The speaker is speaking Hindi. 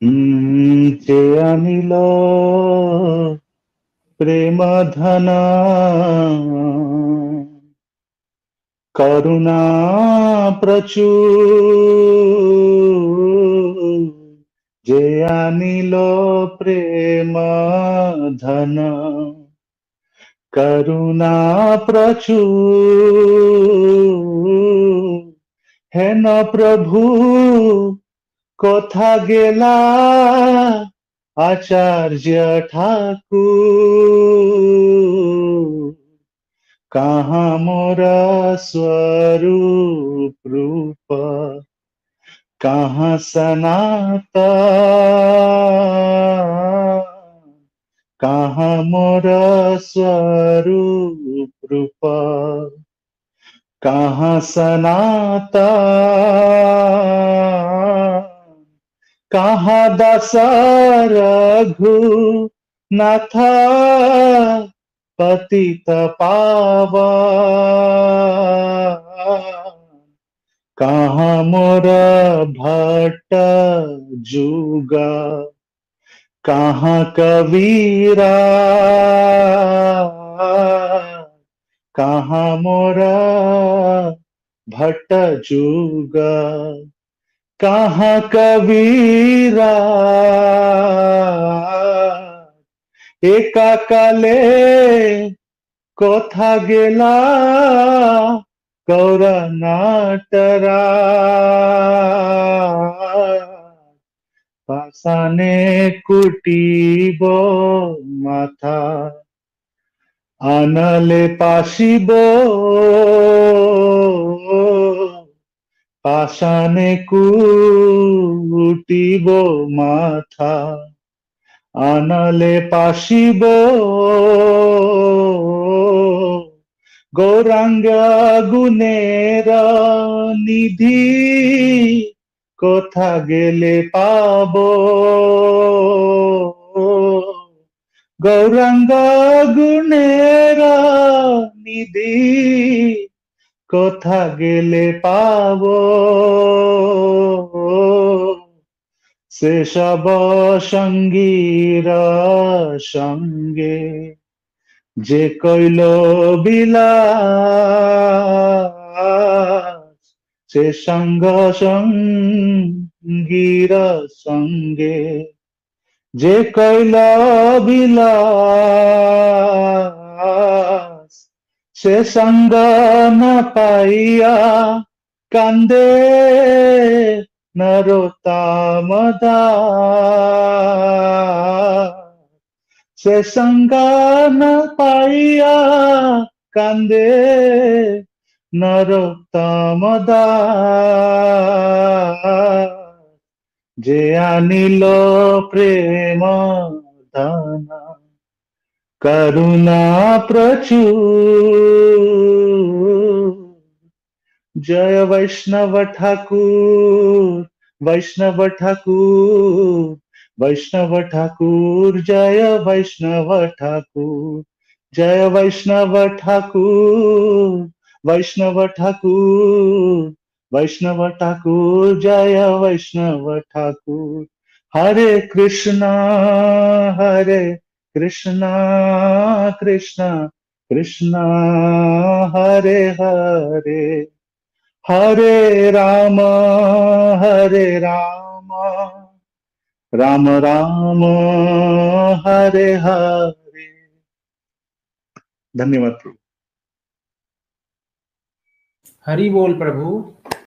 যে আনিল প্রেম ধন করুণা প্রচুর, যে আনিল প্রেম ধন করুণা প্রচুর, হেন প্রভু কোথা গেলা আচার্য ঠাকুর, कहाँ मोरा स्वरूप रूप, कहाँ सनातन, कहाँ मोरा स्वरूप रूप, कहाँ सनातन, कहाँ दास रघुनाथ पतित पावन, कहाँ मोर भट्ट जुगा, कहाँ कबीरा, कहाँ मोर भट्ट जुगा, कहाँ कबीरा, एका काले कोथा गेला गौर नाटरा, पासाने कुटीब माथा आनले पाशिब, पाषाणे कुटीब माथा आनले पाशिब, गौरांग गुणेर निधि कोथा गेले पाबो, गौरांग गुणेर निधि कोथा गेले पाबो, से सब सঙ্গীর সঙ্গে যে কইল বিলাস, সে সঙ্গ সঙ্গীর সঙ্গে যে কইল বিলাস, সে সঙ্গ না পাইয়া কান্দে नरोत्तम दास, से संग न पाइया कांदे नरोत्तम दास, जे आनिल प्रेम धन करुणा प्रचुर, जय वैष्णव ठाकुर, वैष्णव ठाकुर, वैष्णव ठाकुर, जय वैष्णव ठाकुर, जय वैष्णव ठाकुर, वैष्णव ठाकुर, वैष्णव ठाकुर, जय वैष्णव ठाकुर। हरे कृष्णा कृष्णा कृष्णा हरे हरे, हरे राम राम राम हरे हरे। धन्यवाद प्रभु। हरि बोल प्रभु।